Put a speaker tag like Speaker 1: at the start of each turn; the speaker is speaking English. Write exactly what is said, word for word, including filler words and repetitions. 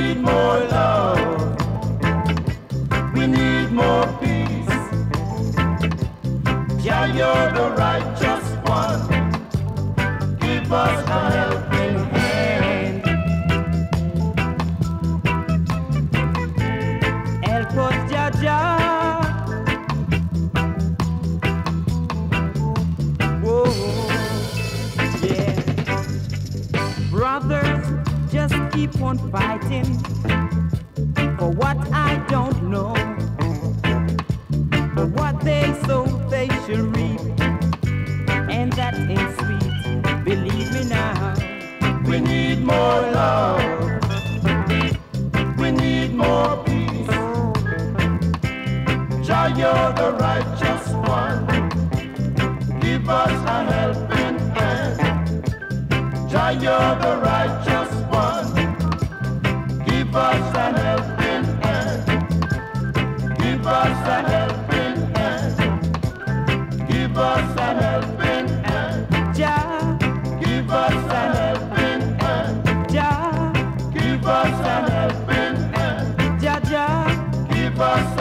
Speaker 1: need more love. We need more peace. Jah, you're the righteous one. Give us a helping hand.
Speaker 2: Help us, Jah Jah. Whoa, yeah. Brothers, just keep on fighting for what I don't know. But what they sow, they shall reap, and that ain't sweet. Believe me now.
Speaker 1: We need more love. We need more peace. Jah, you're the righteous one. Give us a helping hand. Jah, you're the righteous one. Give us a helping hand. Give us a helping hand. Give us a helping hand.
Speaker 2: Jah,
Speaker 1: Give us a helping hand.
Speaker 2: Jah,
Speaker 1: Give us a helping hand.
Speaker 2: Jah Jah.
Speaker 1: Give us